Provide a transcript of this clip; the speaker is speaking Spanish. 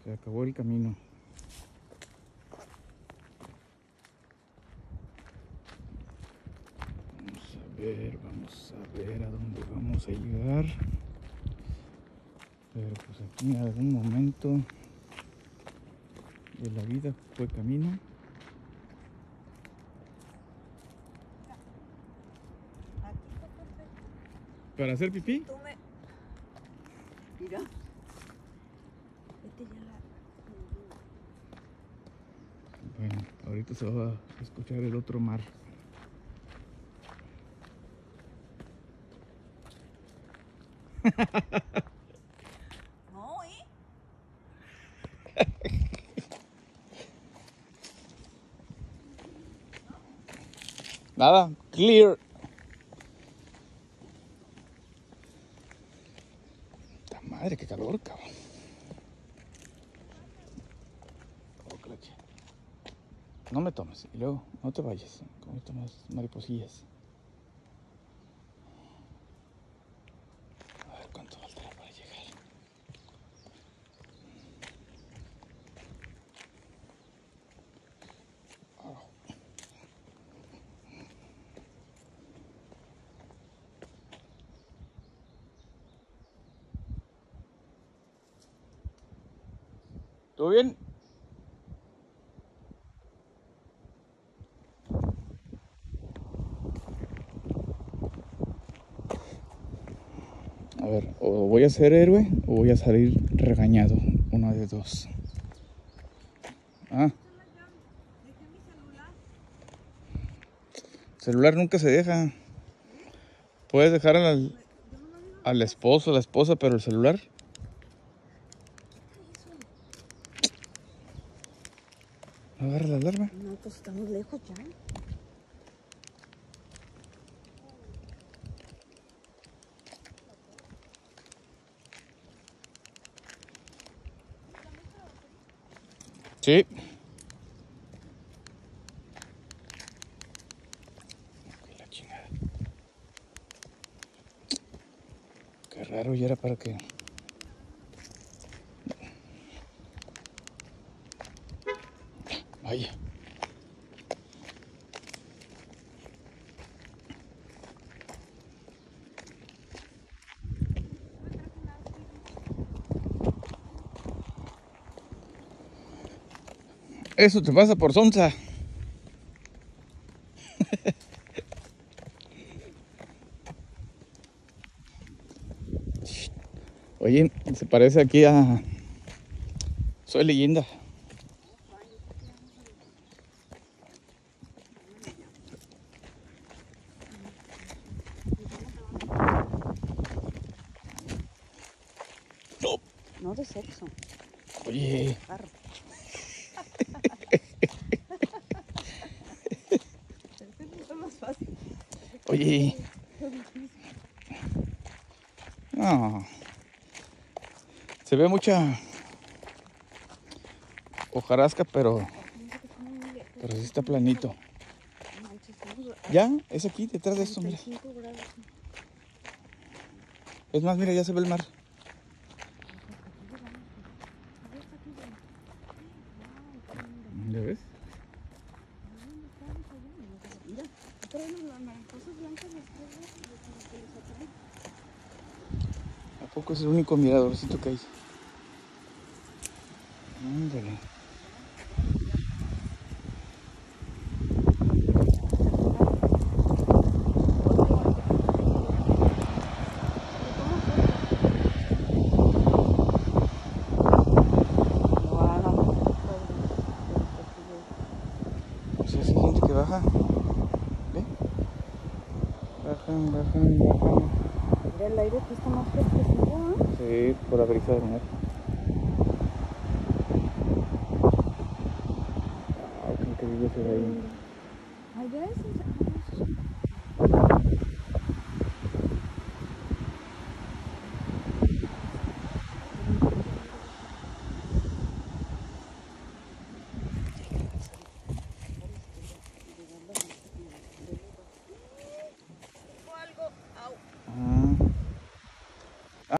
Se acabó el camino. Vamos a ver a dónde vamos a llegar. Pero pues aquí en algún momento de la vida fue camino. ¿Para hacer pipí? Mira. Bueno, ahorita se va a escuchar el otro mar. No, Nada, clear. ¡Ta madre, qué calor, cabrón! No me tomes y luego no te vayas. Como tomas mariposillas. A ver cuánto faltará para llegar. ¿Todo bien? A ver, o voy a ser héroe o voy a salir regañado. Una de dos. Ah. Celular nunca se deja. Puedes dejar al esposo, a la esposa, pero el celular. ¿No agarra la alarma? No, pues estamos lejos ya. Sí. La chingada. Qué raro, ya era para que... Vaya. Eso te pasa por sonsa. Oye, se parece aquí a... Soy Leyenda. No. No de sexo. Oye. Carro. Es más fácil. Oye. No. Se ve mucha hojarasca, pero sí está planito. Ya, es aquí, detrás de esto, mira. Es más, mira, ya se ve el mar. ¿Ya ves? ¿A poco es el único miradorcito que hay? Ándale. Pues esa gente que baja. ¿Ve? Bajan. Mira, el aire aquí está más fresquecito, ¿eh? Sí, por la brisa del mar. Ah, qué increíble se ve ahí. Allá es